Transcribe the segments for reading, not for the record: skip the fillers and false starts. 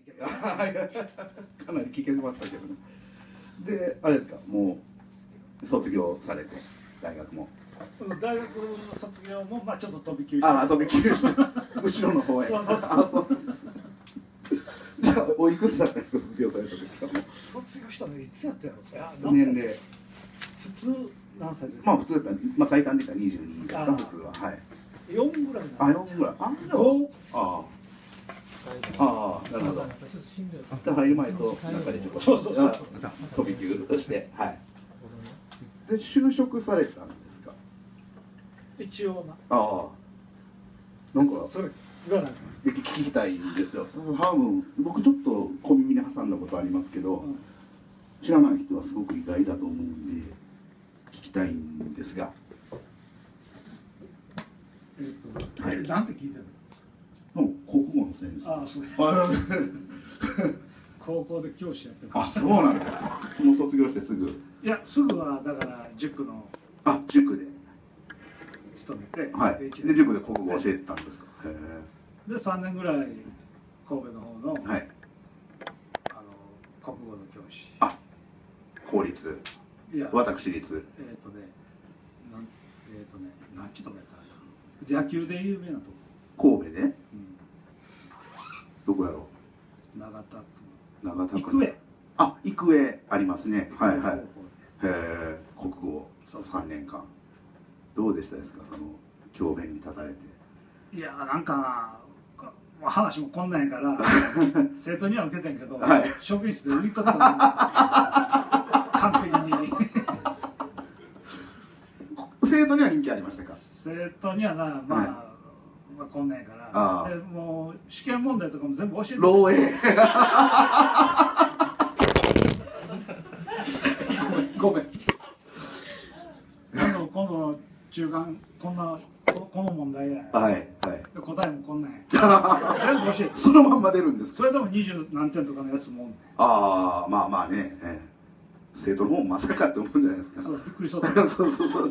けどかなり聞けましたけどね。であれですか、もう卒業されて大学も。 大学の卒業もまあちょっと飛び級して。 ああ飛び級して後ろの方へ。 そうそうそう。 じゃあおいくつだったんですか、卒業された時か。 卒業したのいつやったやろ。 年齢。 普通何歳ですか。 まあ普通だったら、まあ最短で言ったら22ですか、普通は。はい。 4ぐらい。 あ、4ぐらい。あ、5。ああ、なるほど。入る前と中でちょっと飛び級として、はい。で就職されたんですか。 一応な。 ああ。なんかそれがなんか聞きたいんですよ。多分僕ちょっと小耳に挟んだことありますけど、知らない人はすごく意外だと思うんで聞きたいんですが。 はい。なんて聞いてるの？国語の先生。 ああ、そう。高校で教師やってます。あ、そうなんですか。もう卒業してすぐ。 いや、すぐはだから塾の。 あ、塾で。 勤めて。 はい。で塾で国語教えてたんですか。へえ。 で3年ぐらい神戸の方の。 はい。 国語の教師。 あ、公立。いや、私立。 何ちとかやったら野球で有名なとこ。神戸で。どこやろう。 長田区。 長田区。 育英。 あ、育英ありますね。はいはい。へえ、国語3年間。どうでしたですか、その教鞭に立たれて。 いや、なんか話もこんなんやから生徒には受けてんけど、職員室で浮いとったの完璧に生徒には人気ありましたか。 生徒にはな、まあこんなんやからでもう試験問題とかも全部教えて漏洩ごめん今度中間この問題や、 はいはい、 答えもこんなんや全部教えてそのまんま出るんですか。 それでも20何点とかのやつもああ、まあまあね、生徒の方もまさかって思うんじゃないですか。 そう、びっくりしとったそうそうそう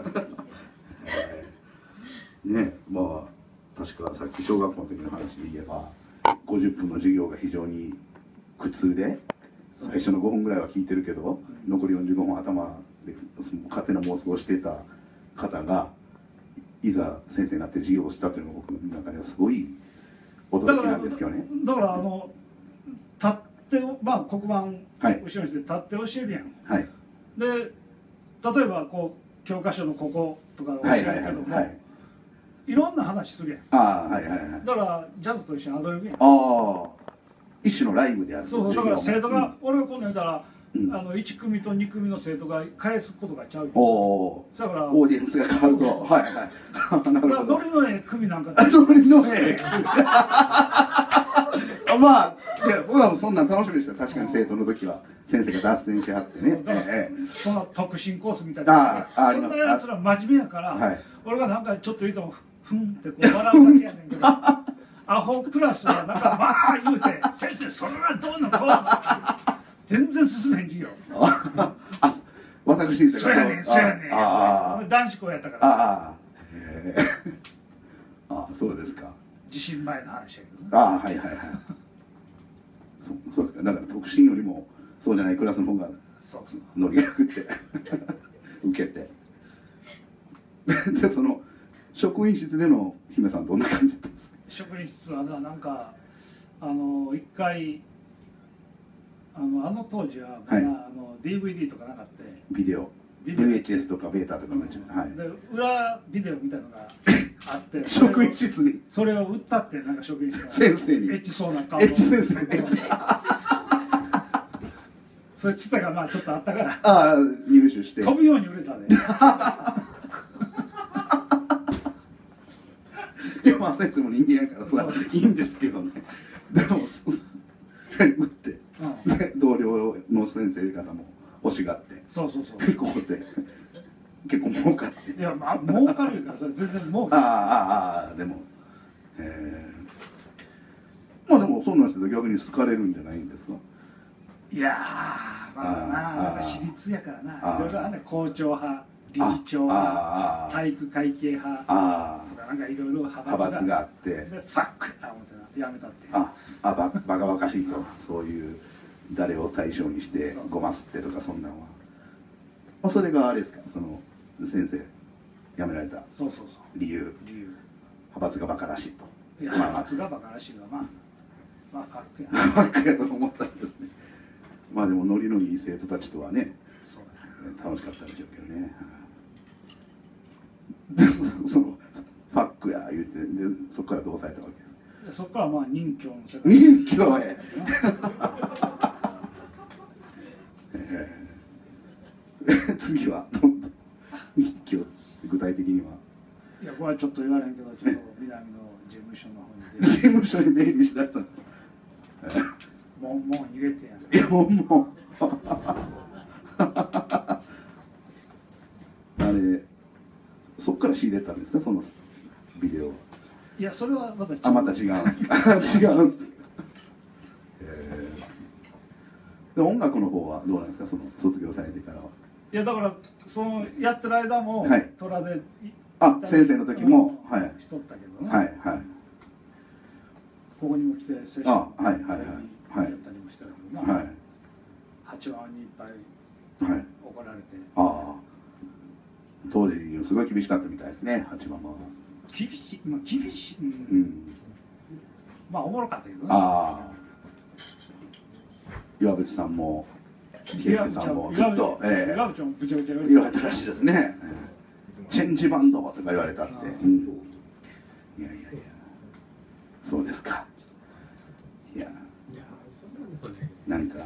ね、まあ確かさっき小学校の時の話で言えば50分の授業が非常に苦痛で最初の5分ぐらいは聞いてるけど残り45分頭で勝手な妄想をしていた方がいざ先生になって授業をしたっていうのが僕の中ではすごい驚きなんですけどね。 だから立ってまあ黒板後ろにして立って教えるやん。はい、で例えばこう教科書のこことか教えるけどもいろんな話するやん。 ああ、はいはいはい。 だからジャズと一緒にアドリブやん。 ああ、一種のライブである。 そうだから生徒が、俺が今度言ったら1組と2組の生徒が返すことがちゃうよ。 おだからオーディエンスが変わると、はいはい。なるほど。 ノリのええ組なんか。 ノリのええ組。まあ、いや、僕らもそんなん楽しみでした。確かに生徒の時は先生が脱線しはってね。 その特進コースみたいな。そんなやつら真面目やから、俺がなんかちょっと言うとふんってこう笑うだけやねんけど。アホクラスはなんかわー言うて「先生それはどうのこうの」全然進めん授業。 あ、私そうやねんそうやねん。男子校やったから。 ああ、そうですか。 地震前の話やけどね。 ああ、はいはいはい。そうですか。だから特進よりもそうじゃないクラスの方がノリが良くて受けてでその職員室での姫さんどんな感じだったんですか。 職員室はなんか一回当時はまだDVD とかなかった。 ビデオ VHS とかベータとかので裏ビデオみたいなのがあって職員室にそれを売ったってなんか職員室が先生にエッチそうな顔エッチ先生それつてがまあちょっとあったから入手して飛ぶように売れたね。 いやまあ先生も人間やからさいいんですけどね。でも売って同僚の先生方も欲しがってそうこうで結構儲かって。 いやまあ儲かるからそれ全然儲かる。 でもまあでもそんなんして逆に好かれるんじゃないんですか。 いやまだなんか私立やからないろいろあんねん。校長派理事長派体育会系派とかなんかいろいろ派閥があってファックや思ってやめたって。 バカバカしいと、そういう誰を対象にしてごますってとか、そんなんは、まあ、それがあれですか、その先生辞められた理由、派閥がバカらしいと。 いや、派閥がバカらしいのはまあファックやファックやと思ったんですね。まあでもノリのいい生徒たちとはね、楽しかったでしょうけどね。でそのファックや言うて、でそこからどうされたわけですか。 そこからまあ任教の世界。 任教へ次はどんどん任教って具体的には。 いや、これはちょっと言われへんけど、ちょっと南の事務所の方に事務所に出入りしだしたんですか。 もう逃げてやいやもうあれそっから仕入れたんですか、そのビデオは。 いや、それはまた違う。 また違うんですか。違うんです。で音楽の方はどうなんですか、その卒業されてからは。 いや、だからそのやってる間も、 はい、 虎で先生の時もしとったけどね。 はいはい。 ここにも来てセッションやったりもしたけどな。8番にいっぱい怒られて。 ああ。当時すごい厳しかったみたいですね、8番は。 厳しい。まあおもろかったけどね。 ああ。岩渕さんも圭介さんもずっと岩渕ちゃんぶちゃぶちゃ言われたらしいですね。チェンジバンドとか言われたって。いやいやいや、そうですか。いや、なんか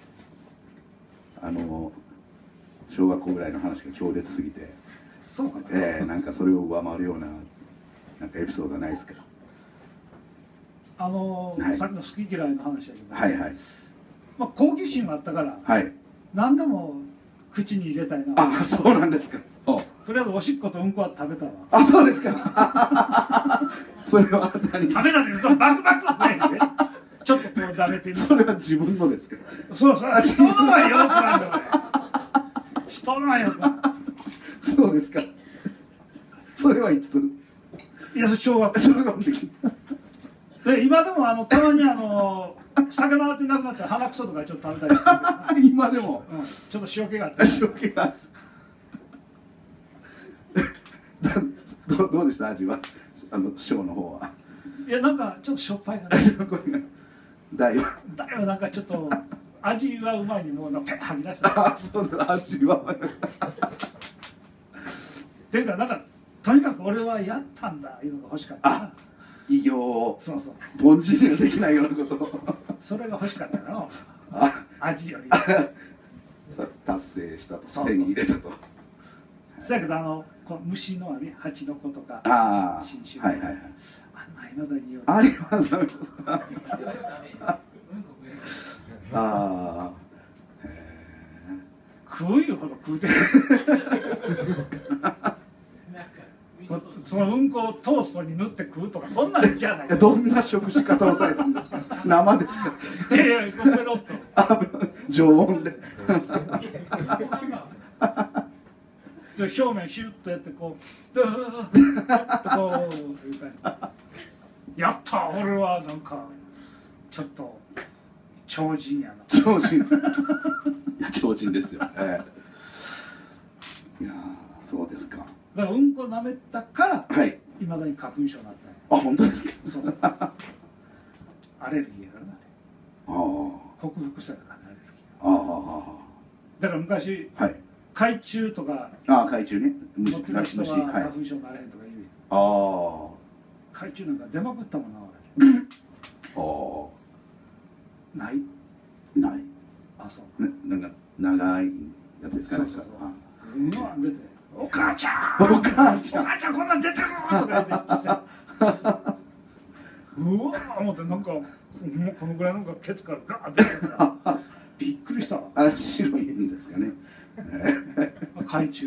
小学校ぐらいの話が強烈すぎて、 そうかな。 なんかそれを上回るようななんかエピソードはないですか。 さっきの好き嫌いの話やけど、 はいはい。 まあ好奇心があったから、何でも口に入れたいな。 あ、そうなんですか。 とりあえずおしっことうんこは食べたわ。 あ、そうですか。それは何？ 食べたって嘘、バクバクないで。ちょっとこう舐めてみる。 それは自分のですか。 そう人のはよくないんだよ。人のはよくない。 そうですか。それはいつ？ いや、小学校。 の時。 で今でもたまに魚ってなくなったら鼻くそとかちょっと食べたりする。 今でも。 ちょっと塩気があって。 塩気が。どうでした味は、ショーの方は。 いや、なんかちょっとしょっぱいかな。だいぶなんかちょっと味はうまいにもうペッ吐き出した。 あ、そうだ、味はっていうか、なんかとにかく俺はやったんだいうのが欲しかったな。 偉業を凡人にはできないようなことをそれが欲しかったな。味より達成したと、手に入れたと。 そやけど虫の蜂の子とか新種あんないまだにあれはダメああ、 食ういうほど食うてる。そのうんこをトーストに塗って食うとかそんなんじゃない。 どんな食し方をされたんですか。生ですか。 いやいや、ペロッと常温で表面シュッとやってこうドーッとこういう感じ。やった、俺はなんかちょっと超人やな。 超人。いや、超人ですよ。いや、そうですか。 だからうんこ舐めたからいまだに花粉症になったね。 あ、本当ですか。 そうアレルギーやからな。克服したからね、アレルギー。だから昔海中とか海中ね、 持ってる人は花粉症になれへんとか言う。海中なんか出まくったもんな、俺。ない。あ、そう。 なんか長いやつですかね。 出てお母ちゃんこんなん出てるとか言ってうわー思って、なんかこのぐらいのがケツからガーッ出てるからびっくりした。 あれ白いんですかね。 海中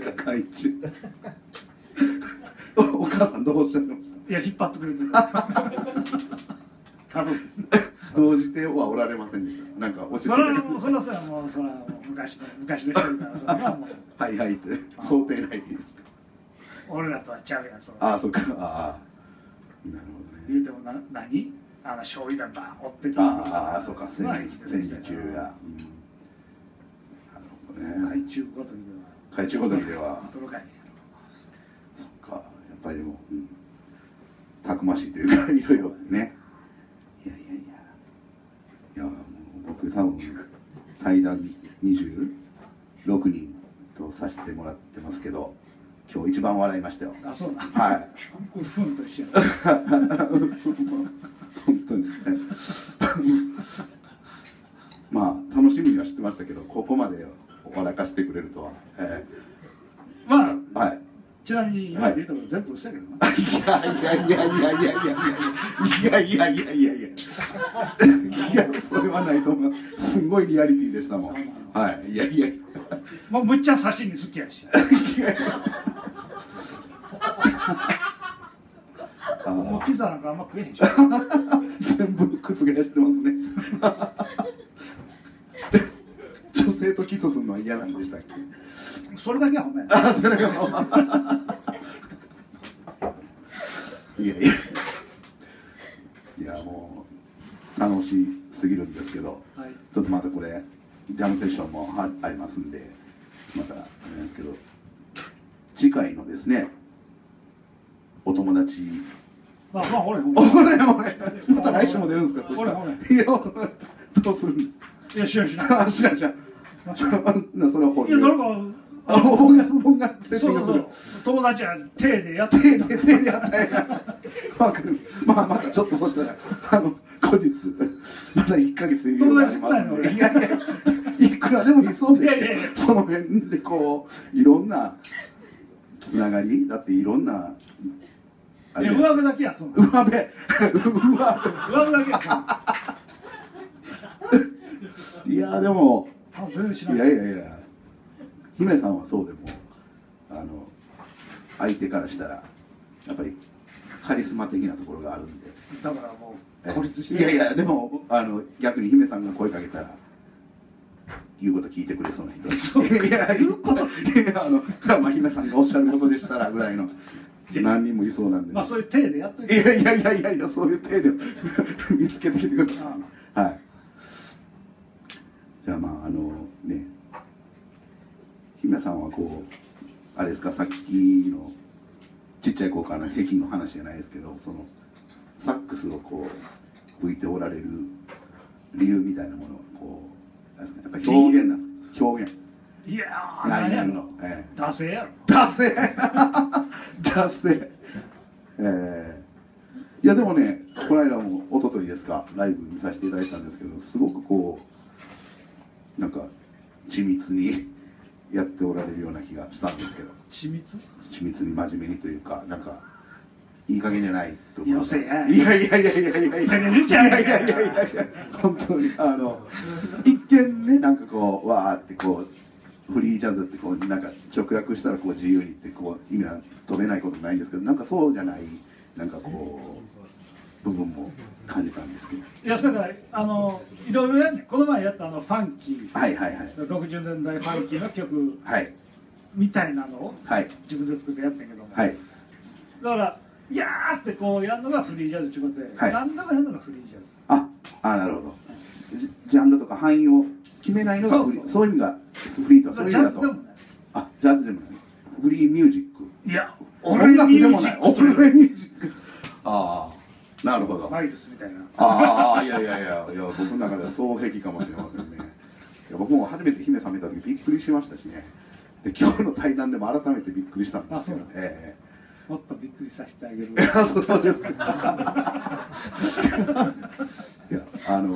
お母さんどうおっしゃってました。 いや、引っ張ってくれてた。多分動じてはおられませんでした。なんか落ち着いて。 それはもう昔の人だからそれはもうはいはいって想定内でいいですか。 俺らとはちゃうやん。 ああ、そっか。ああ、なるほどね。 言うても何醤油でバーン折ってて、 ああそうか、戦時中や、なるほどね。 海中ごときでは海中ごときでは驚かへんやろ。そっか、やっぱりでも、たくましいというか、いろいろね。いやもう僕多分対談26人とさせてもらってますけど、今日一番笑いましたよ。 あ、そうだ。 はい。 ウフンと一緒や。 本当にね。まあ楽しみにはしてましたけど、ここまで笑かしてくれるとは。 まあ、 はい。 ちなみに今で言うところ全部嘘やけどな。 いやそれはないと思う。すごいリアリティでしたもん。はい。 もうむっちゃ刺身好きやし。もうピザなんかあんま食えへんし。 全部覆してますね。女性とキスするのは嫌なんでしたっけ？ それだけはほんまや。 あ、それがほんま。いやもう楽しすぎるんですけど、 はい、 ちょっとまたこれジャムセッションもありますんで、またあれなんですけど、次回のですね、お友達。 まあ俺また来週も出るんですか？ 俺いやどうするんですいや知らん知らんそれはほいや誰か僕がセッティングする。 友達は手でやって手でやったやわかる。またちょっとそしたら後日また1ヶ月余裕がありますんで、いくらでもいそうです。その辺でこういろんなつながりだっていろんな。 上辺だけやそう。 上辺だけやそう。いやでもいや姫さんはそうでも相手からしたらやっぱりカリスマ的なところがあるんで、 だからもう孤立していやでも逆に姫さんが声かけたら言うこと聞いてくれそうな人です。言うことまあ姫さんがおっしゃることでしたらぐらいの何人もいそうなんで、 まあそういう体でやってる。 いやそういう体で見つけてきてください。はい。じゃあね、姫さんはこうあれですか、さっきのちっちゃい子からの壁の話じゃないですけど、そのサックスをこう吹いておられる理由みたいなものをこうやっぱり表現なんですか？表現。 いやー何やの？ 惰性やろ。 惰性。いやでもね、この間も一昨日ですか、ライブ見させていただいたんですけど、すごくこうなんか緻密にやっておられるような気がしたんですけど。緻密に真面目にというか、なんかいい加減じゃないと思う。いや本当に一見ね、なんかこうわーってこうフリージャズってこうなんか直訳したらこう自由にってこう意味は飛べないことないんですけど、なんかそうじゃないなんかこう部分も感じたんですけど。 いやだからいろいろやんねん。この前やったファンキー、60年代ファンキーの曲みたいなのを自分で作ってやってんけども、だからいやーってこうやるのがフリージャズってことで、何だかやるのがフリージャズ。 あ、なるほど。ジャンルとか範囲を決めないのがフリー、そういう意味がフリーとそういう意味だと。ジャズでもない。フリーミュージック。 いや、 音楽でもない。オレミュージック。なるほど。 マイルスみたいな。 いや僕の中では双璧かもしれませんね。僕も初めて姫さん見た時びっくりしましたしね。で今日の対談でも改めてびっくりしたんですよ。 もっとびっくりさせてあげる。 そうですか。いや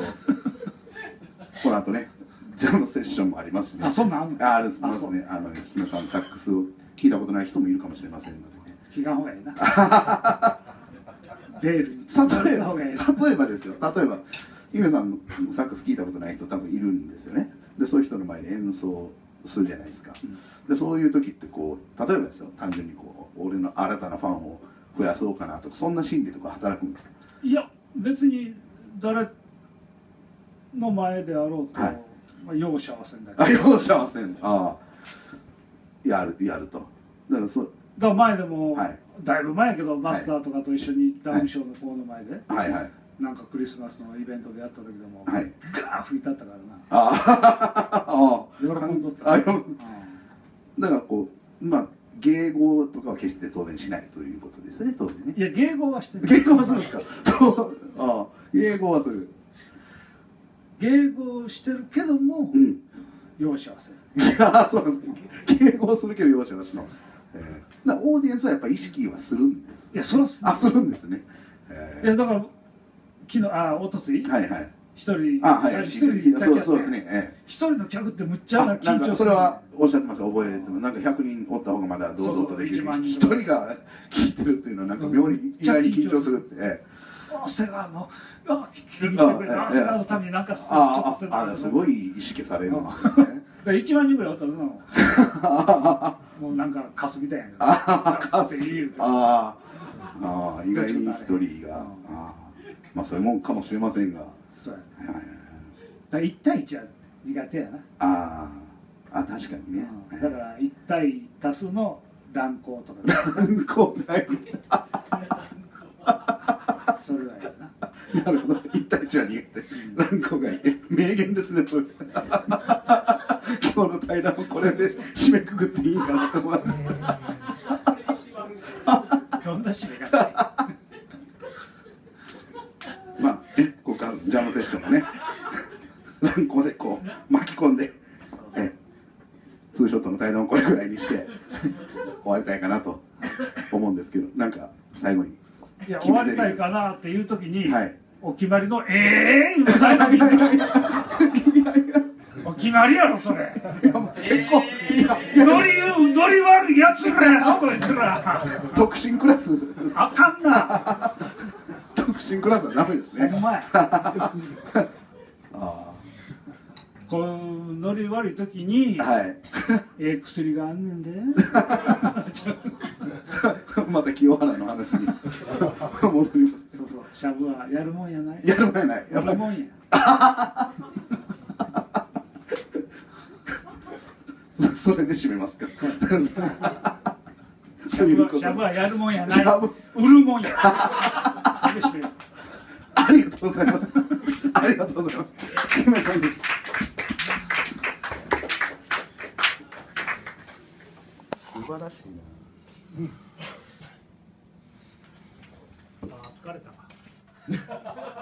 この後ねジャムセッションもありますしね。 そんなんありますね。姫さんのサックスを聞いたことない人もいるかもしれませんのでね。 聞かんほうがいいな。ベールに例えばですよ。例えば姫さんのサックス聞いたことない人多分いるんですよね。でそういう人の前で演奏するじゃないですか。でそういう時ってこう例えばですよ、単純にこう俺の新たなファンを増やそうかなとか、そんな心理とか働くんですか？いや別に誰の前であろうと、容赦はせんだけど。 容赦はせん。やると。だから前でも、だいぶ前やけどマスターとかと一緒にダウンショーの子の前でなんかクリスマスのイベントでやった時でも、 はい、 ガー吹いたったからな。 あ喜んどった。 だからこうまあ迎合とかは決して当然しないということですね、当然ね。 いや迎合はしてる。 迎合はするんですか。迎合はする。 迎合してるけども、容赦はせる。 いやそうです。迎合するけど容赦はしない。オーディエンスはやっぱり意識はするんです。 いやそらするんですね。 いやだから昨日おとつい一人そうですね。 一人の客ってむっちゃ緊張する。 それはおっしゃってました。覚えてます。なんか100人おった方がまだ堂々とできる。一人が聞いてるっていうのはなんか妙に意外に緊張するって。 瀬川の聞いてくれる。瀬川のためになんかちょっとすごい意識されるんですね。 1万人ぐらいおったの。もうなんかカスみたいやん。 意外に一人がまあそういうもんかもしれませんが。 そうや。1対1は苦手やな。 確かにね。 だから1対多数の乱行とか。 乱行がいい。 それがいいな。 なるほど。1対1は苦手。乱行がいい。名言ですね。それ。今日の対談もこれで締めくくっていいかなと思います。 どんな締め方。 まあここからジャムセッションもね乱行でこう巻き込んでツーショットの対談をこれぐらいにして終わりたいかなと思うんですけど、なんか最後にいや終わりたいかなっていう時に、お決まりの「言うのないのにお決まりやろそれ。 結構ノリ悪いやつらやろこいつら。 特進クラスあかんな。 特進クラスはダメですね。 ほんまや。こうノリ悪い時に薬があんねんで。 また清原の話に戻ります。 そうそう、シャブはやるもんやない。 やるもんやない。 やるもんや。 それで締めますか。 シャブはやるもんやない。売るもんや。 ありがとうございます。ありがとうございます。キムさんでした。素晴らしいな。 疲れたわ。